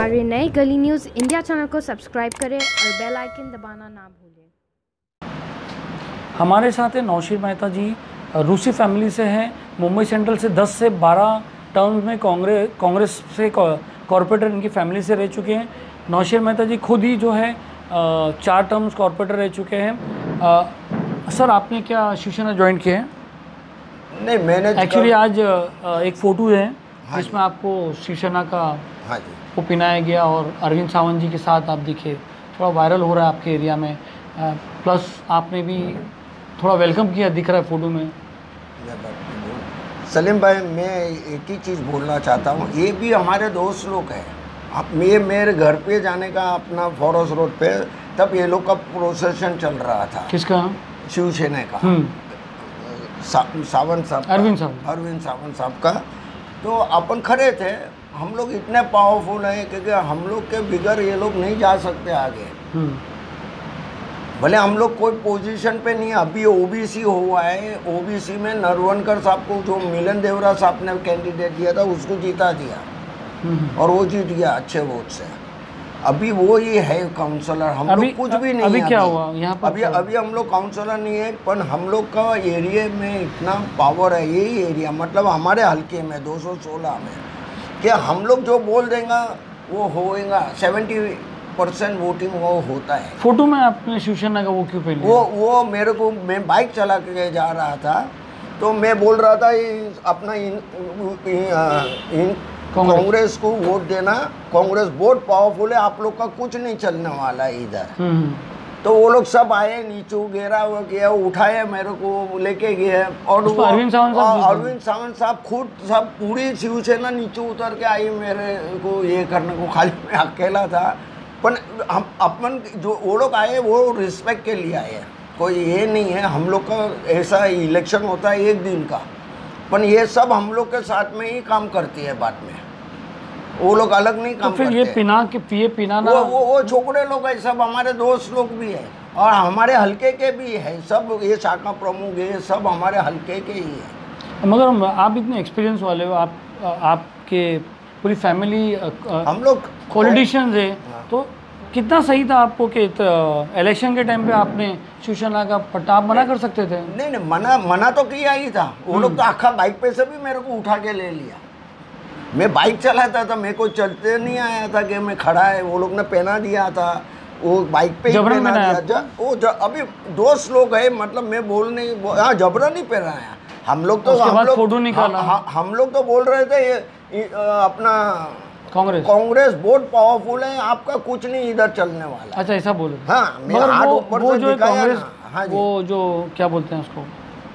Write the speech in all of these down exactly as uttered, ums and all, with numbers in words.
हमारे नए Gali news India channel को सब्सक्राइब करें और बेल आइकन दबाना ना भूलें। हमारे साथ है नौशीर मेहता जी, रूसी फैमिली से हैं। मुंबई सेंट्रल से दस से बारह टर्म्स में कांग्रेस कांग्रेस से कॉरपोरेटर इनकी फैमिली से रह चुके हैं। नौशीर मेहता जी खुद ही जो है चार टर्म्स कॉरपोरेटर रह चुके हैं। सर, आपने क्या शिवसेना ज्वाइन किया है? नहीं, मैंने एक्चुअली आज एक फ़ोटो है जिसमें आपको शिवसेना का हाँ जी वो पिनाया गया और अरविंद सावंत जी के साथ आप दिखे, थोड़ा वायरल हो रहा है आपके एरिया में। प्लस आपने भी थोड़ा वेलकम किया, दिख रहा है फ़ोटो में। सलीम भाई, मैं एक ही चीज़ बोलना चाहता हूँ, ये भी हमारे दोस्त लोग हैं। अब मैं मेरे घर पे जाने का अपना फॉरेस्ट रोड पे, तब ये लोग का प्रोसेशन चल रहा था। किसका? शिवसेना का, सा, सावंत साहब, अरविंद साहब अरविंद सावंत साहब का। तो अपन खड़े थे, हम लोग इतने पावरफुल हैं क्योंकि हम लोग के बिगैर ये लोग नहीं जा सकते आगे। भले हम लोग कोई पोजीशन पे नहीं, अभी ओबीसी हुआ है, ओबीसी में नरवनकर साहब को जो मिलन देवरा साहब ने कैंडिडेट दिया था उसको जीता दिया और वो जीत गया अच्छे वोट से। अभी वो ही है काउंसलर, हम लोग कुछ भी नहीं। अभी है, क्या अभी, हुआ यहाँ पर? अभी अभी हम लोग काउंसलर नहीं है, पर हम लोग का एरिया में इतना पावर है, यही एरिया मतलब हमारे हल्के में दो सौ सोलह में कि हम लोग जो बोल देंगे वो होएगा। सेवेंटी परसेंट वोटिंग वो होता है। फोटो में आपने शिवसेना का वो क्यों पहन लिया? वो वो मेरे को, मैं बाइक चला के जा रहा था तो मैं बोल रहा था अपना इन, इन, इन कांग्रेस को वोट देना, कांग्रेस बहुत पावरफुल है, आप लोग का कुछ नहीं चलने वाला है इधर। तो वो लोग सब आए, नीचे घेरा हुआ किया, उठाए, मेरे को लेके गए। और अरविंद सावंत साहब अरविंद सावंत साहब खुद सब पूरी शिवसेना नीचे उतर के आई मेरे को ये करने को, खाली मैं अकेला था। पर हम अपन जो वो लोग आए वो रिस्पेक्ट के लिए आए, कोई ये नहीं है। हम लोग का ऐसा इलेक्शन होता है एक दिन का, पर ये सब हम लोग के साथ में ही काम करती है बाद में, वो लोग अलग नहीं काम तो फिर करते। ये पिना के पिए पिना ना, वो वो वो छोकरे लोग है, सब हमारे दोस्त लोग भी है और हमारे हल्के के भी है, सब ये शाखा प्रमुख है, सब हमारे हल्के के ही है। मगर आप इतने एक्सपीरियंस वाले हो, आप आपके पूरी फैमिली हम लोग पॉलिटिशियंस है, तो कितना सही था आपको कि इलेक्शन के टाइम पे आपने शिवसेना का पट्टा आप मना कर सकते थे? नहीं नहीं, मना मना तो किया ही था। वो लोग तो आखा बाइक पे से भी मेरे को उठा के ले लिया। मैं बाइक चलाता था, मेरे को चलते नहीं आया था कि मैं खड़ा है, वो लोग ने पहना दिया था, वो बाइक पे ही पहना दिया। वो अभी दोस्त लोग है, मतलब मैं बोल नहीं, हाँ जबरन नहीं पहनाया। हम लोग तो हम लोग फोटो निकाला, हम लोग तो बोल रहे थे ये अपना कांग्रेस कांग्रेस बहुत पावरफुल है, आपका कुछ नहीं इधर चलने वाला। अच्छा, ऐसा बोले? हाँ, मगर वो, वो जो कांग्रेस, हाँ वो जो क्या बोलते हैं उसको,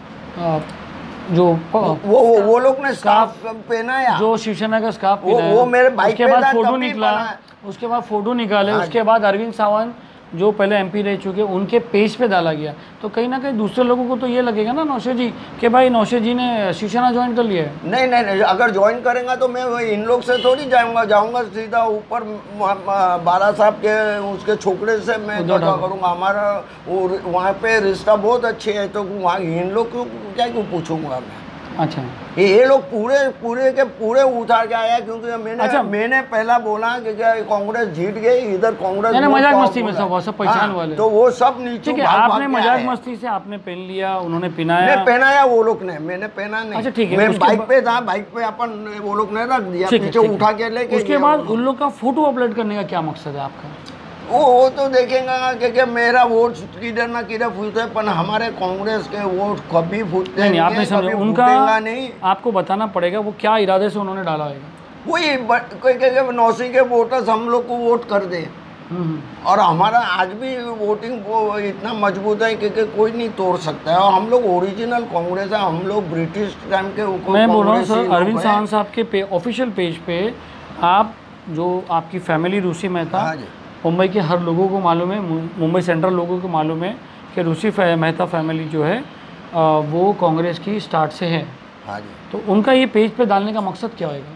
जो वो वो, वो लोग ने स्कार्फ पहनाया, जो शिवसेना का स्कार्फ पहनाया, वो, वो मेरे बाइक उसके बाद फोटो निकला, उसके बाद फोटो निकाले, उसके बाद अरविंद सावंत जो पहले एमपी रह चुके उनके पेज पे डाला गया। तो कहीं ना कहीं दूसरे लोगों को तो ये लगेगा ना नौशीर जी कि भाई नौशीर जी ने शिवसेना ज्वाइन कर लिया है। नहीं नहीं नहीं, अगर ज्वाइन करेंगे तो मैं इन लोग से थोड़ी जाऊंगा जाऊंगा सीधा ऊपर बाला साहब के उसके छोकरे से मैं क्या करूँगा। हमारा वो वहाँ पे रिश्ता बहुत अच्छे है, तो वहाँ इन लोग को क्या क्यों पूछूंगा मैं। अच्छा, ये लोग पूरे पूरे के पूरे उतार के आया, क्योंकि मैंने अच्छा, मैंने पहला बोला कि क्या कांग्रेस जीत गई, इधर कांग्रेस मजाक मस्ती में सब सब पहचान वाले, तो वो सब नीचे भाग भाग आपने मजाक मस्ती से आपने पहन लिया, उन्होंने पहनाया, मैं पहनाया, वो लोग ने, मैंने पहना नहीं। अच्छा ठीक है, मैं बाइक पे था, बाइक पे अपन वो लोग ने रख दिया, पीछे उठा के लेके। उसके बाद उन लोग का फोटो अपलोड करने का क्या मकसद है आपका? वो वो तो देखेंगे क्योंकि मेरा वोट किधर ना किधर फूटते, पर हमारे कांग्रेस के वोट कभी फूटते नहीं, नहीं, आपने समझा, उनका नहीं, आपको बताना पड़ेगा वो क्या इरादे से उन्होंने डाला है। वही कोई कहे नौसी के वोटर्स हम लोग को वोट कर दे, और हमारा आज भी वोटिंग वो इतना मजबूत है क्योंकि कोई नहीं तोड़ सकता है, और हम लोग ओरिजिनल कांग्रेस है, हम लोग ब्रिटिश टाइम के। मैं बोल रहा हूँ सर, अरविंद सावंत साहब के ऑफिशियल पेज पे आप, जो आपकी फैमिली रूसी मेहता, मुंबई के हर लोगों को मालूम है, मुंबई सेंट्रल लोगों को मालूम है कि रूसी मेहता फैमिली जो है वो कांग्रेस की स्टार्ट से है। हाँ जी। तो उनका ये पेज पे डालने का मकसद क्या होगा?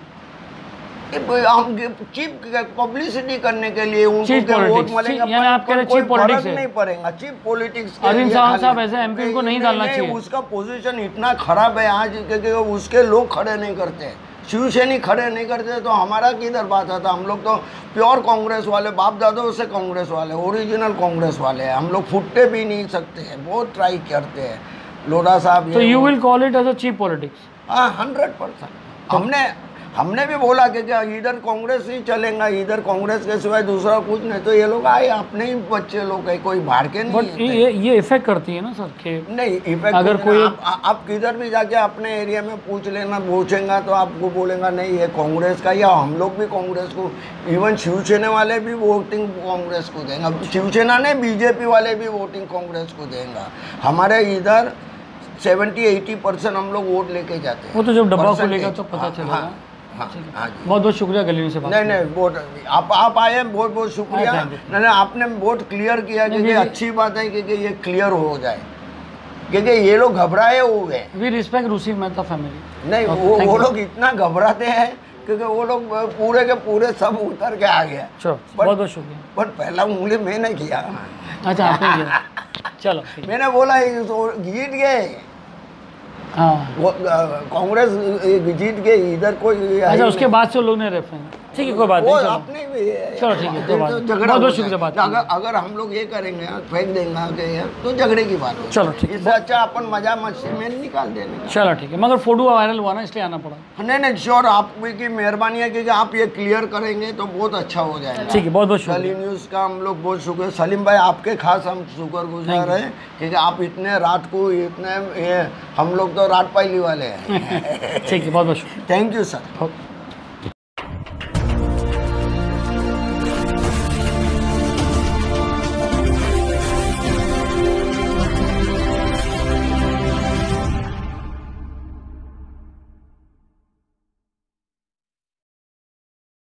हम चीप पब्लिसिटी करने के लिए उनको वोट मिलेगा, यानी आप कह रहे चीप पॉलिटिक्स नहीं पड़ेगा, चीप पॉलिटिक्स। अरविंद सावंत साहब ऐसे एमपी को नहीं डालना चाहिए। उसका पोजीशन इतना खराब है आज, क्योंकि उसके लोग खड़े नहीं करते, शिवसेनी खड़े नहीं करते तो हमारा किधर बात आता। हम लोग तो प्योर कांग्रेस वाले, बाप दादों से कांग्रेस वाले, ओरिजिनल कांग्रेस वाले हैं। हम लोग फुटते भी नहीं सकते हैं, बहुत ट्राई करते हैं। लोढ़ा साहब, तो you will call it as a cheap politics? हाँ, हंड्रेड परसेंट। हमने हमने भी बोला कि क्या इधर कांग्रेस ही चलेगा, इधर कांग्रेस के सिवाय दूसरा कुछ नहीं। तो ये लोग आए, अपने ही बच्चे लोग है, कोई बाहर के नहीं बट है। ये ये इफेक्ट करती है ना सर के नहीं, इफेक्ट अगर नहीं, कोई आप, आ- आप किधर भी जाके अपने एरिया में पूछ लेना, पूछेगा तो आपको बोलेगा नहीं ये कांग्रेस का, या हम लोग भी कांग्रेस को, इवन शिवसेना वाले भी वोटिंग कांग्रेस को देंगे। अब शिवसेना ने बीजेपी वाले भी वोटिंग कांग्रेस को देंगे। हमारे इधर सेवेंटी एटी परसेंट हम लोग वोट लेके जाते हैं। वो तो जब डब्बा Percentage, खुलेगा तो पता हाँ, चलेगा। हाँ, हाँ, हाँ जी। बहुत बहुत शुक्रिया गली से बात नहीं नहीं, वोट आप आप आए, बहुत बहुत शुक्रिया। हाँ, thank you। नहीं नहीं, आपने वोट क्लियर किया, क्योंकि नहीं, अच्छी बात है क्योंकि ये क्लियर हो जाए, क्योंकि ये लोग घबराए हुए हैं। We respect Russi Mehta family. नहीं, Okay, वो thank वो you। लोग इतना घबराते हैं क्योंकि वो लोग पूरे के पूरे सब उतर के आ गया। चलो बहुत बहुत शुक्रिया। पर पहला उंगली मैंने किया, अच्छा आपने किया, चलो ठीक है। मैंने बोला ये तो जीत गए, हाँ वो अ, कांग्रेस जीत गई, इधर कोई है अच्छा, ही उसके नहीं। बाद से लोग ने रेफरेंस, ठीक है कोई बात वो नहीं, चलो आपने भी चलो, ठीक है, कोई बात तो नहीं। झगड़ा बहुत बहुत हो शुक्रिया जाए। बात अगर अगर हम लोग ये करेंगे, फेंक देंगे कि ये, तो झगड़े की बात हो। चलो, ठीक है। इससे अच्छा अपन मजा मस्ती में निकाल देने का। चलो ठीक है, मगर फोटो वायरल हुआ ना इसलिए आना पड़ा। नहीं नहीं, श्योर, आपकी मेहरबानी है क्योंकि आप ये क्लियर करेंगे तो बहुत अच्छा हो जाएगा। ठीक है, बहुत बहुत सलीम शुक्रिया। न्यूज़ का हम लोग बहुत शुक्रिया। सलीम भाई, आपके खास हम शुक्रगुजार Thank you। हैं क्योंकि आप इतने रात को इतने ये, हम लोग तो रात पाइली वाले हैं। ठीक है, बहुत बहुत शुक्रिया। Thank you sir. ओके।